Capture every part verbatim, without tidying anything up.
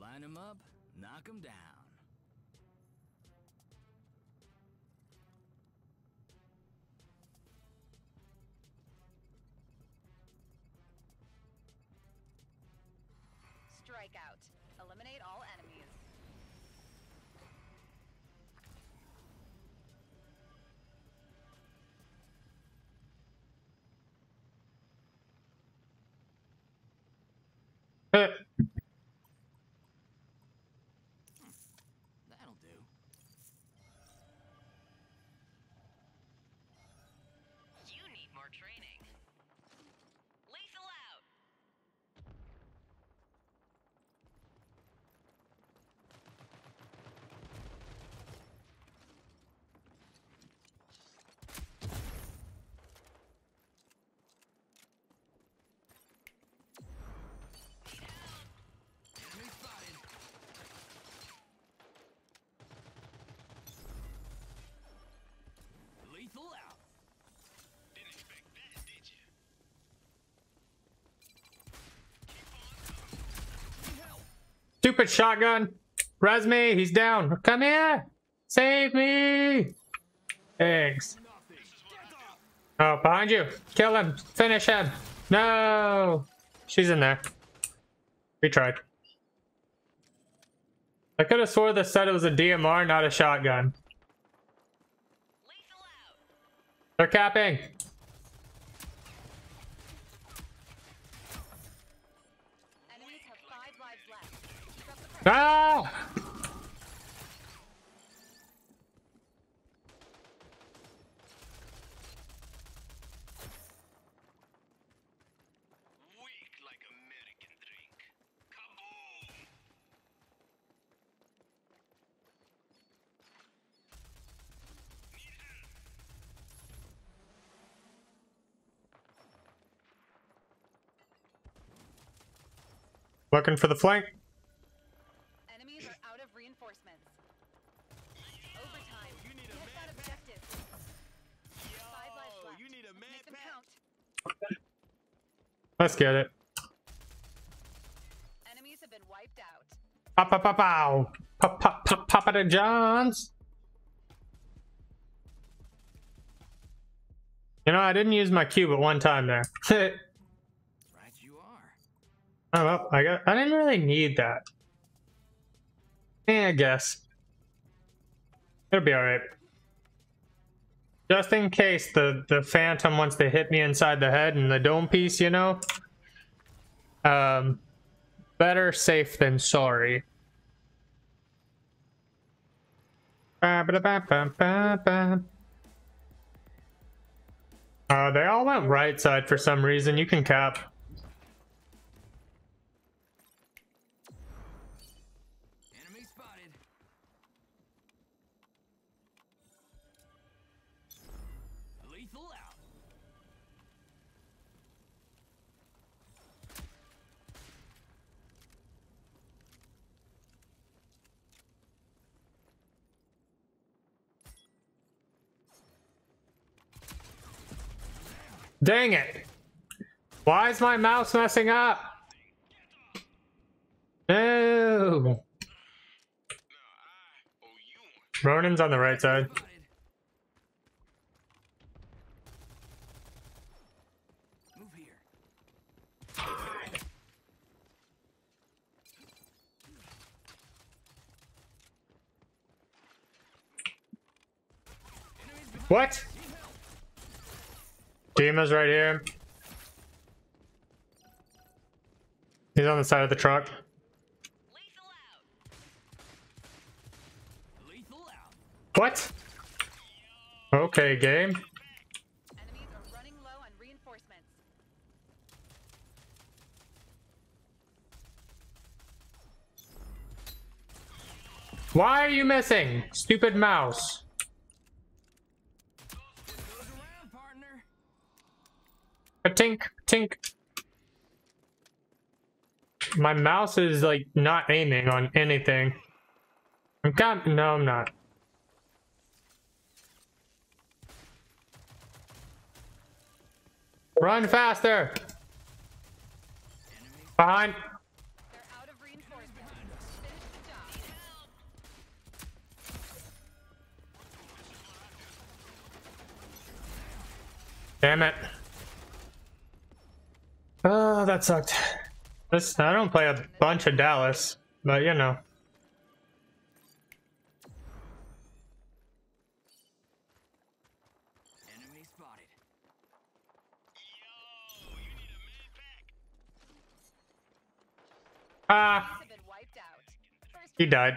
Line them up, knock them down. Strikeout. Eliminate all enemies. That'll do. You need more training. Lethal out. Enemy spotted. Lethal out. Didn't expect that, did you? Need help. Stupid shotgun. Res me. He's down. Come here. Save me. Thanks. Nothing. Oh, behind you. Kill him. Finish him. No. She's in there. We tried. I could have swore this said it was a D M R, not a shotgun. Lethal out. They're capping. Enemies have five lives left. Keep up the pressure. Ah! Weak like American drink. Kaboom! Need help. Looking for the flank. Enemies are out of reinforcements. Overtime. You need a Get that med objective. Five lives Yo, left. you need a Let's med make them pack. count. Let's get it. Enemies have been wiped out. Pop, pop, pop, pow. Pop, pop, pop, Papa the Johns. You know, I didn't use my cube at one time there. Right you are. Oh, well, I got. I didn't really need that. Eh, I guess it'll be all right. Just in case the the phantom wants to hit me inside the head and the dome piece, you know. Um, better safe than sorry. Ba, ba, ba, ba, ba, ba. Uh, they all went right side for some reason. You can cap. Enemy spotted. Lethal out. Dang it! Why is my mouse messing up? No. No, I owe you one. Ronan's on the right side. Spotted. Move here. Enemies behind. What? Need help. Dima's right here. He's on the side of the truck. Lethal out. Lethal out. What? Okay, game. Enemies are running low on reinforcements. Why are you missing? Stupid mouse. Goes around, partner. A tink, tink. My mouse is like not aiming on anything. I'm got no, I'm not. Run faster! Enemy Behind. They're out of reinforcements. Damn it. Oh, that sucked. This, I don't play a bunch of Dallas, but you know. Enemy spotted. Ah, Have been wiped out. First he died.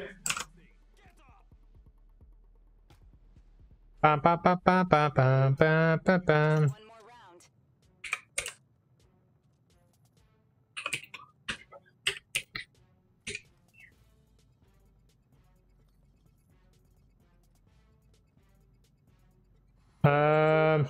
Ba, ba, ba, ba, ba, ba, ba, ba, ba. one more round. Um.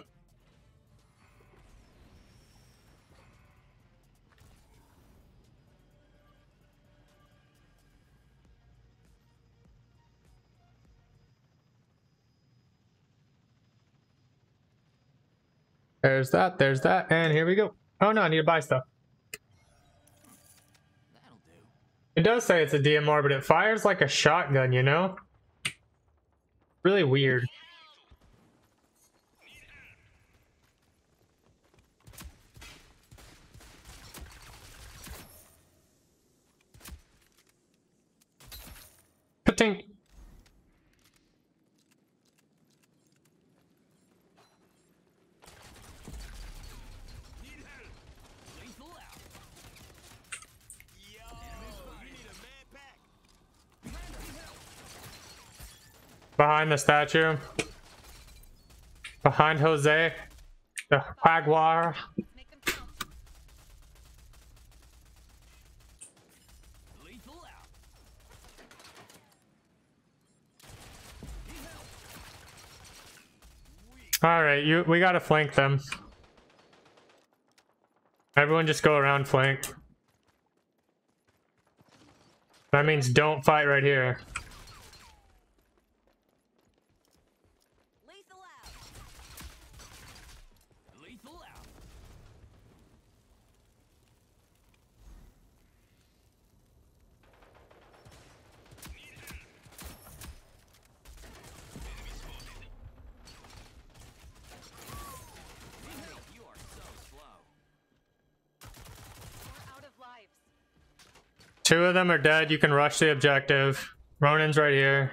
There's that, there's that, and here we go. Oh no, I need to buy stuff. That'll do. It does say it's a D M R, but it fires like a shotgun, you know? Really weird. Patink. Lethal out. Yo, you need a med pack. Behind the statue. Behind Jose. The Jaguar. Make them count. Lethal out. Alright, you we gotta flank them. Everyone just go around flank. That means don't fight right here. Lethal out. Lethal out. You are so slow. We're out of lives. Two of them are dead. You can rush the objective. Ronin's right here.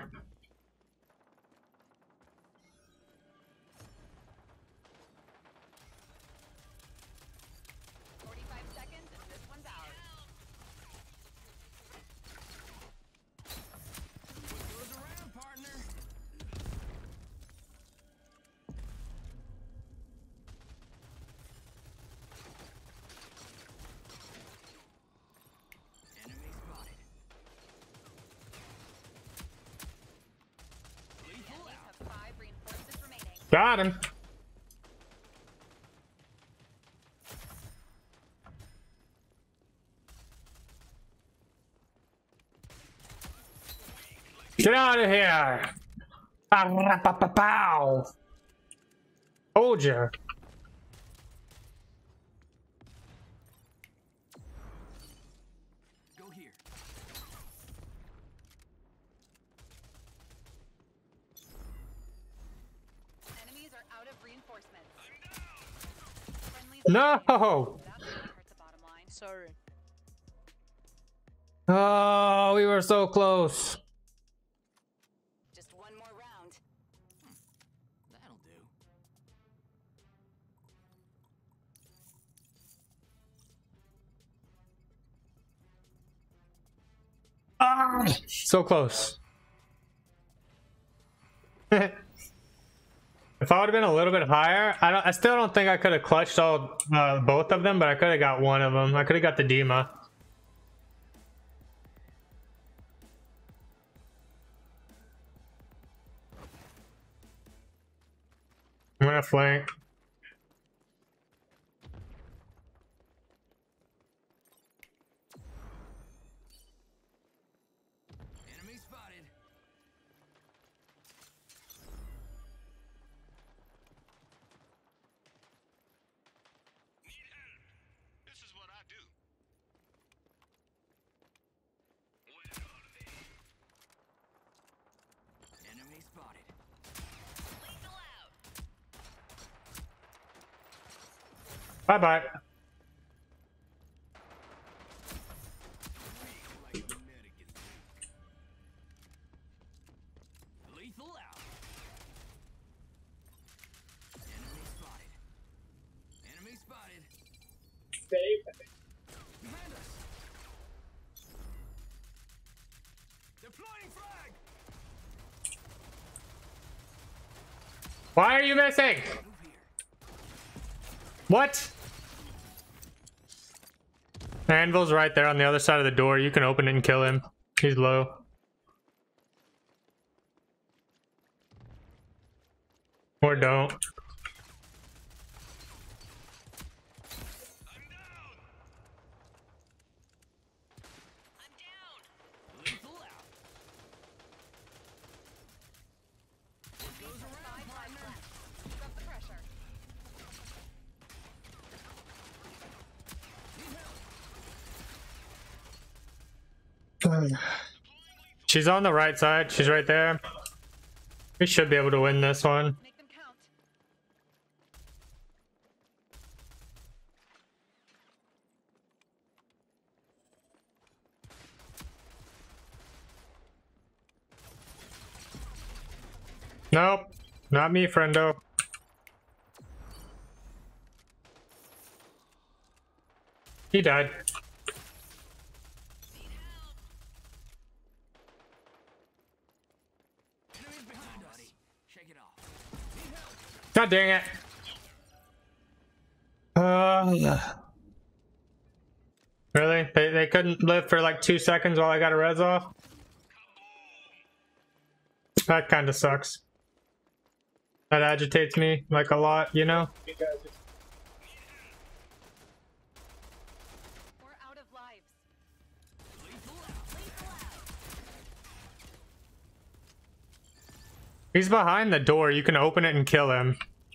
forty-five seconds and this one's ours. What goes around, partner? Enemy spotted. Lethal Enemies out. have five reinforcements remaining. Got him. Get out of here! Pow! Told ya. Go here. Enemies are out of reinforcements. Friendlies No! That really hurts the bottom line. Sorry. Oh, we were so close. Just one more round. That'll do. Ah, so close. If I would have been a little bit higher, I don't. I still don't think I could have clutched all uh, both of them, but I could have got one of them. I could have got the Dima. I'm gonna flank. Enemy spotted. This is what I do. Enemy spotted. Lethal out. Bye bye. Lethal out. Enemy spotted. Enemy spotted. Behind us. Deploying frag. Why are you missing? Move here. What? Anvil's right there on the other side of the door. You can open it and kill him. He's low. Or don't. I'm down. Lethal out. What goes Five around, lives partner? left. Keep up the pressure. Need help. She's on the right side. She's right there. We should be able to win this one. Make them count. Nope. Not me, friendo. He died. Enemies behind us. Shake it off. God dang it. Uh, really? They, they couldn't live for like two seconds while I got a res off? That kind of sucks. That agitates me like a lot, you know? We're out of lives. Lethal out. Lethal out. He's behind the door. You can open it and kill him.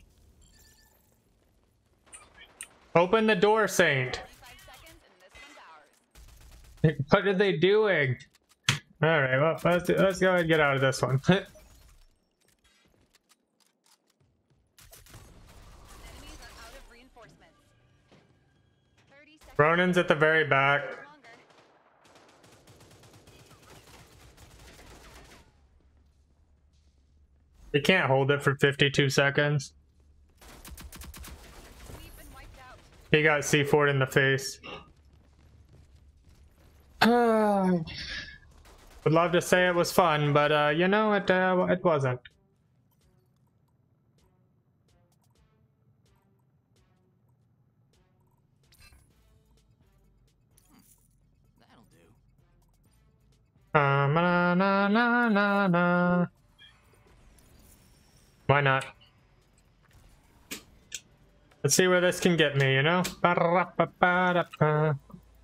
Open the door, Saint. Forty-five seconds, and this one's ours. What are they doing? All right, well, let's, let's go ahead and get out of this one. Enemies are out of reinforcements. Thirty seconds. Ronin's at the very back. Longer. You can't hold it for fifty-two seconds. We've been wiped out. He got C four'd in the face. Would love to say it was fun, but uh, you know, it uh, it wasn't. That'll do. Um, na, na, na, na, na. Why not? Let's see where this can get me, you know? Ba-da-ba-ba-da-ba.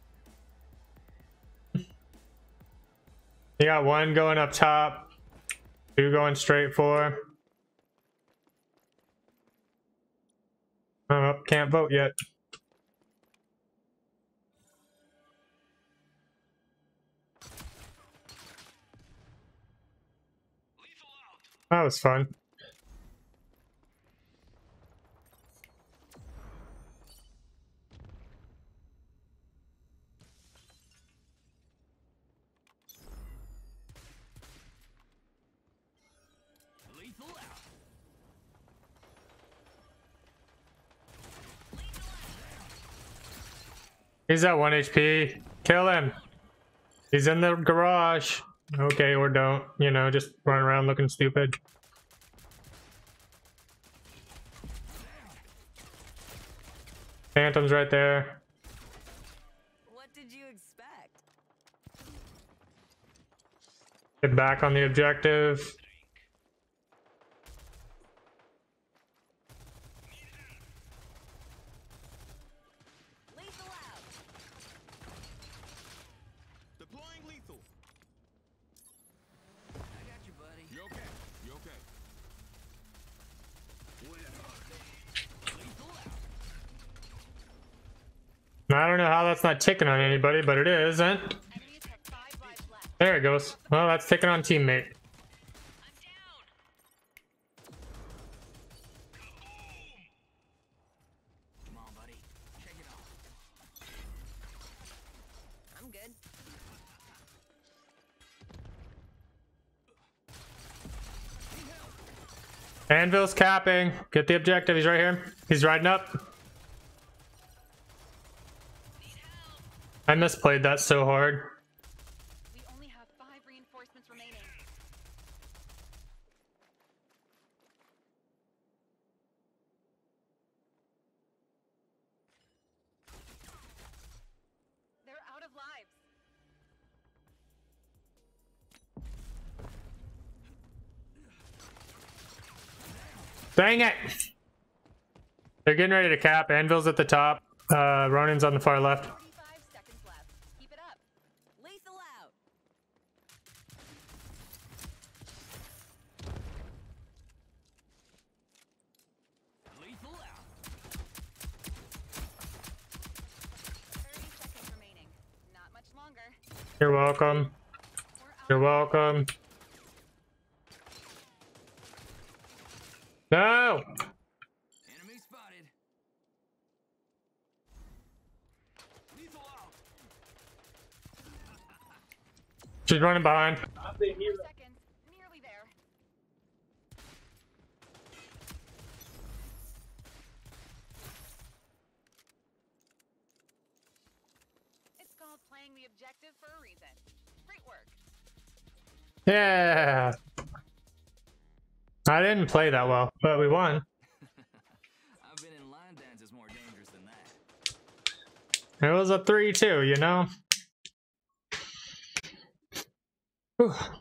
You got one going up top, two going straight for. Oh, can't vote yet. That was fun. Lethal out. He's at one H P. Kill him. He's in the garage. Okay, or don't. You know, just run around looking stupid. Phantom's right there. What did you expect? Get back on the objective. Lethal out. Deploying lethal. I got you, buddy. You okay? You okay? Lethal out. I don't know how that's not ticking on anybody, but it isn't. Enemies have five lives left. There it goes. Well, that's ticking on teammate. I'm down. Come on, buddy. Anvil's capping. Get the objective. He's right here. He's riding up. I misplayed that so hard. We only have five reinforcements remaining. They're out of lives. Dang it! They're getting ready to cap. Anvil's at the top. Uh, Ronin's on the far left. forty-five seconds left. Keep it up. Lethal out. Lethal out. thirty seconds remaining. Not much longer. You're welcome. We're out. You're welcome. No! Enemy spotted. Lethal out. She's running behind. Four seconds. Nearly there. It's called playing the objective for a reason. Great work. Yeah. I didn't play that well, but we won. I've been in line dances more dangerous than that. It was a three two, you know? Whew.